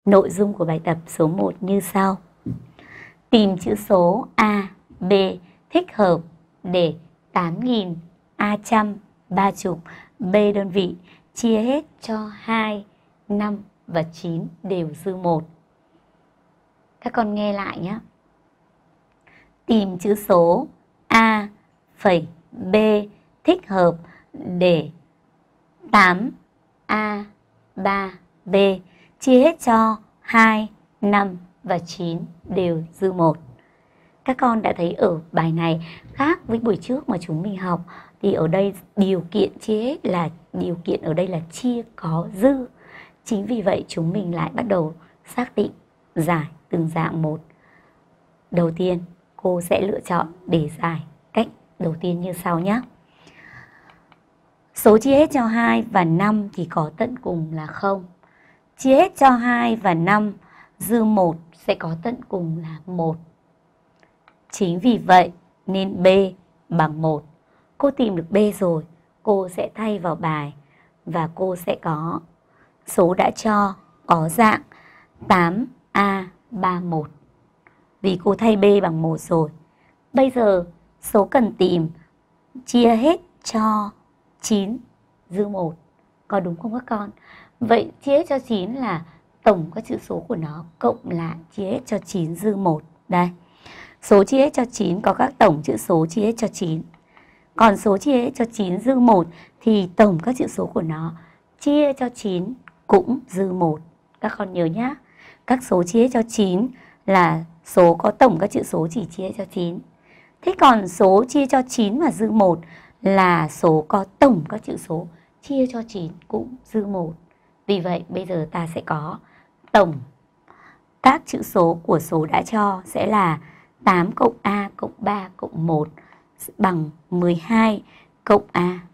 Nội dung của bài tập số 1 như sau. Tìm chữ số A, B thích hợp để 8.000, A trăm, 30, B đơn vị chia hết cho 2, 5 và 9 đều dư 1. Các con nghe lại nhé. Tìm chữ số A phẩy B thích hợp để 8A, 3B chia hết cho 2, 5 và 9 đều dư 1. Các con đã thấy ở bài này khác với buổi trước mà chúng mình học, thì ở đây điều kiện chia hết là điều kiện ở đây là chia có dư. Chính vì vậy chúng mình lại bắt đầu xác định giải từng dạng một. Đầu tiên cô sẽ lựa chọn để giải cách đầu tiên như sau nhé. Số chia hết cho 2 và 5 thì có tận cùng là 0. Chia hết cho 2 và 5 dư 1 sẽ có tận cùng là 1. Chính vì vậy nên B bằng 1. Cô tìm được B rồi, cô sẽ thay vào bài và cô sẽ có số đã cho có dạng 8A31. Vì cô thay B bằng 1 rồi. Bây giờ số cần tìm chia hết cho 9 dư 1. Có đúng không các con? Vậy chia hết cho 9 là tổng các chữ số của nó cộng lại chia hết cho 9 dư 1. Đây. Số chia hết cho 9 có các tổng chữ số chia hết cho 9. Còn số chia hết cho 9 dư 1 thì tổng các chữ số của nó chia cho 9 cũng dư 1. Các con nhớ nhá. Các số chia hết cho 9 là số có tổng các chữ số chỉ chia cho 9. Thế còn số chia cho 9 mà dư 1 là số có tổng các chữ số chia cho 9 cũng dư 1. Vì vậy bây giờ ta sẽ có tổng các chữ số của số đã cho sẽ là 8 cộng A cộng 3 cộng 1 bằng 12 cộng A